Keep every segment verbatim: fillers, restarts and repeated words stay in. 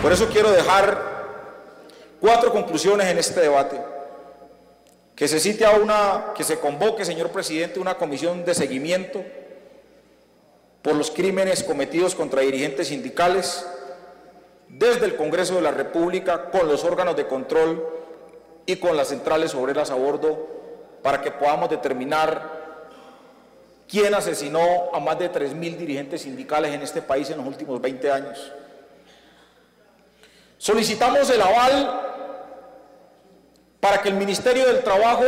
Por eso quiero dejar cuatro conclusiones en este debate. Que se cite a una, que se convoque, señor presidente, una comisión de seguimiento por los crímenes cometidos contra dirigentes sindicales desde el Congreso de la República, con los órganos de control y con las centrales obreras a bordo, para que podamos determinar quién asesinó a más de tres mil dirigentes sindicales en este país en los últimos veinte años. Solicitamos el aval para que el Ministerio del Trabajo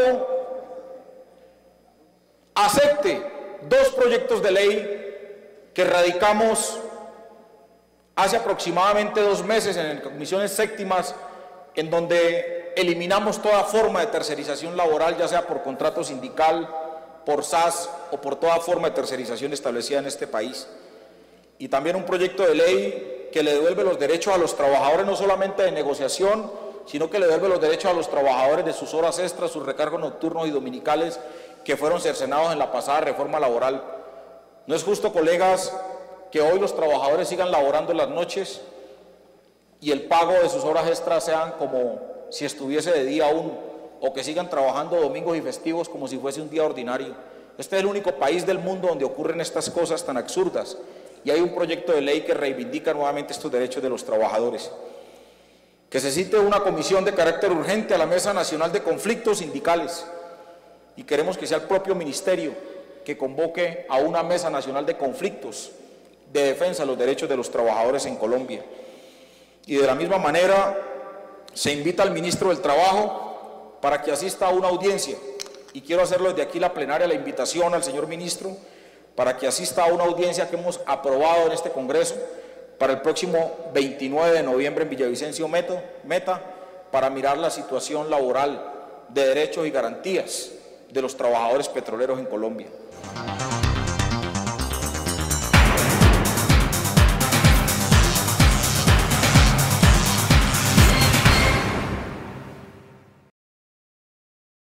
acepte dos proyectos de ley que radicamos hace aproximadamente dos meses en las comisiones séptimas, en donde eliminamos toda forma de tercerización laboral, ya sea por contrato sindical, por S A S o por toda forma de tercerización establecida en este país. Y también un proyecto de ley que le devuelve los derechos a los trabajadores, no solamente de negociación, sino que le devuelve los derechos a los trabajadores de sus horas extras, sus recargos nocturnos y dominicales que fueron cercenados en la pasada reforma laboral. No es justo, colegas, que hoy los trabajadores sigan laborando en las noches y el pago de sus horas extras sean como si estuviese de día aún, o que sigan trabajando domingos y festivos como si fuese un día ordinario. Este es el único país del mundo donde ocurren estas cosas tan absurdas, y hay un proyecto de ley que reivindica nuevamente estos derechos de los trabajadores. Que se cite una comisión de carácter urgente a la Mesa Nacional de Conflictos Sindicales, y queremos que sea el propio ministerio que convoque a una Mesa Nacional de Conflictos de defensa de los derechos de los trabajadores en Colombia. Y de la misma manera se invita al ministro del Trabajo para que asista a una audiencia, y quiero hacerlo desde aquí la plenaria, la invitación al señor ministro para que asista a una audiencia que hemos aprobado en este Congreso para el próximo veintinueve de noviembre en Villavicencio Meta, para mirar la situación laboral de derechos y garantías de los trabajadores petroleros en Colombia.